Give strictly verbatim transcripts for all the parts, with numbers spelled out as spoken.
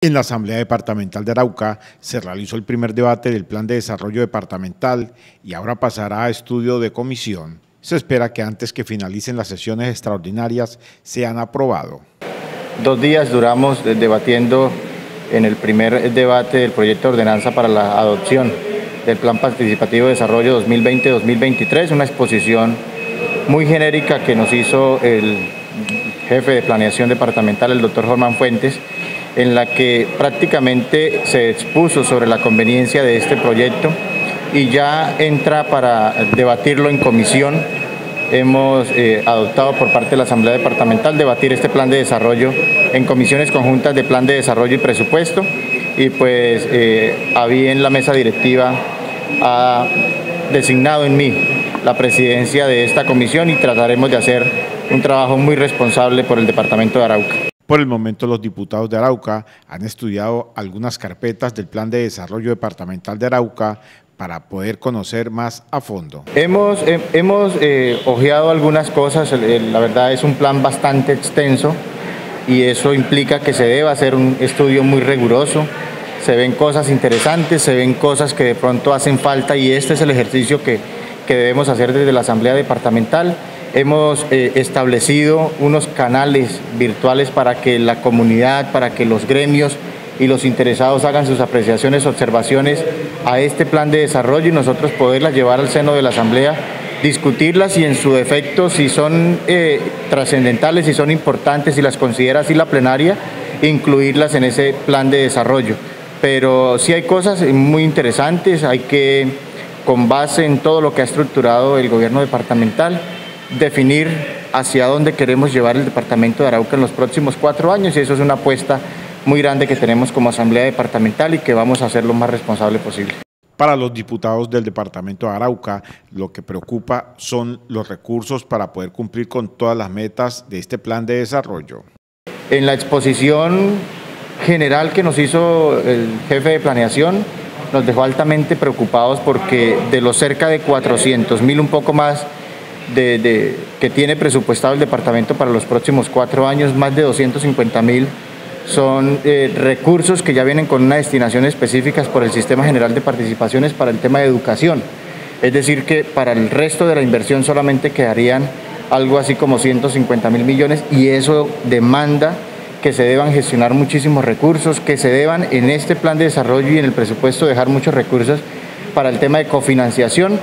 En la Asamblea Departamental de Arauca se realizó el primer debate del Plan de Desarrollo Departamental y ahora pasará a estudio de comisión. Se espera que antes que finalicen las sesiones extraordinarias sean aprobados. Dos días duramos debatiendo en el primer debate del proyecto de ordenanza para la adopción del Plan Participativo de Desarrollo dos mil veinte a dos mil veintitrés, una exposición muy genérica que nos hizo el jefe de planeación departamental, el doctor Germán Fuentes, en la que prácticamente se expuso sobre la conveniencia de este proyecto y ya entra para debatirlo en comisión. Hemos eh, adoptado por parte de la Asamblea Departamental debatir este plan de desarrollo en comisiones conjuntas de plan de desarrollo y presupuesto, y pues eh, a bien la mesa directiva ha designado en mí la presidencia de esta comisión y trataremos de hacer un trabajo muy responsable por el departamento de Arauca. Por el momento, los diputados de Arauca han estudiado algunas carpetas del Plan de Desarrollo Departamental de Arauca para poder conocer más a fondo. Hemos, eh, hemos eh, ojeado algunas cosas. La verdad es un plan bastante extenso y eso implica que se debe hacer un estudio muy riguroso. Se ven cosas interesantes, se ven cosas que de pronto hacen falta y este es el ejercicio que, que debemos hacer desde la Asamblea Departamental. Hemos eh, establecido unos canales virtuales para que la comunidad, para que los gremios y los interesados hagan sus apreciaciones, observaciones a este plan de desarrollo y nosotros poderlas llevar al seno de la Asamblea, discutirlas y en su defecto, si son eh, trascendentales, si son importantes, si las considera así la plenaria, incluirlas en ese plan de desarrollo. Pero sí hay cosas muy interesantes, hay que, con base en todo lo que ha estructurado el gobierno departamental, definir hacia dónde queremos llevar el departamento de Arauca en los próximos cuatro años y eso es una apuesta muy grande que tenemos como Asamblea Departamental y que vamos a hacer lo más responsable posible. Para los diputados del departamento de Arauca, lo que preocupa son los recursos para poder cumplir con todas las metas de este plan de desarrollo. En la exposición general que nos hizo el jefe de planeación, nos dejó altamente preocupados porque de los cerca de cuatrocientos mil, un poco más, De, de, que tiene presupuestado el departamento para los próximos cuatro años, más de doscientos cincuenta mil son eh, recursos que ya vienen con una destinación específica por el Sistema General de Participaciones para el tema de educación. Es decir que para el resto de la inversión solamente quedarían algo así como ciento cincuenta mil millones y eso demanda que se deban gestionar muchísimos recursos, que se deban en este plan de desarrollo y en el presupuesto dejar muchos recursos para el tema de cofinanciación.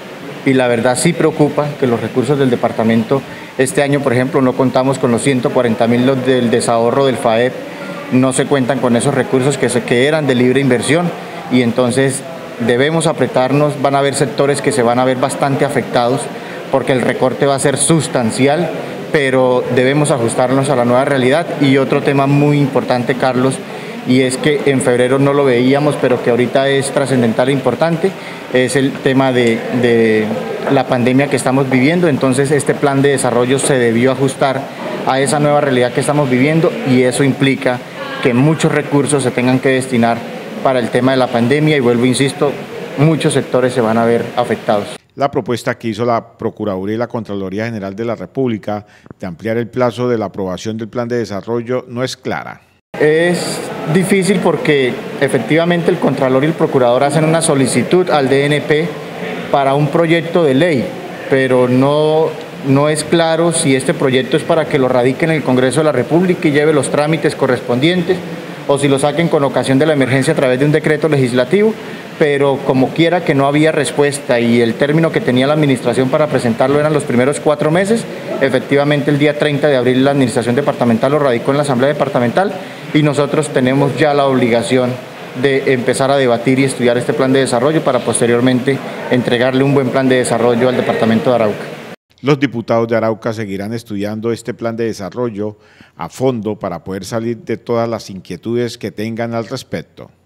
Y la verdad sí preocupa que los recursos del departamento, este año por ejemplo no contamos con los ciento cuarenta mil del desahorro del F A E P, no se cuentan con esos recursos que, se, que eran de libre inversión y entonces debemos apretarnos, van a haber sectores que se van a ver bastante afectados porque el recorte va a ser sustancial, pero debemos ajustarnos a la nueva realidad. Y otro tema muy importante, Carlos, y es que en febrero no lo veíamos, pero que ahorita es trascendental e importante, es el tema de, de la pandemia que estamos viviendo. Entonces este plan de desarrollo se debió ajustar a esa nueva realidad que estamos viviendo y eso implica que muchos recursos se tengan que destinar para el tema de la pandemia y vuelvo, insisto, muchos sectores se van a ver afectados. La propuesta que hizo la Procuraduría y la Contraloría General de la República de ampliar el plazo de la aprobación del plan de desarrollo no es clara. Es difícil porque efectivamente el Contralor y el Procurador hacen una solicitud al D N P para un proyecto de ley, pero no, no es claro si este proyecto es para que lo radique en el Congreso de la República y lleve los trámites correspondientes o si lo saquen con ocasión de la emergencia a través de un decreto legislativo, pero como quiera que no había respuesta y el término que tenía la administración para presentarlo eran los primeros cuatro meses, efectivamente el día treinta de abril la administración departamental lo radicó en la Asamblea Departamental y nosotros tenemos ya la obligación de empezar a debatir y estudiar este plan de desarrollo para posteriormente entregarle un buen plan de desarrollo al departamento de Arauca. Los diputados de Arauca seguirán estudiando este plan de desarrollo a fondo para poder salir de todas las inquietudes que tengan al respecto.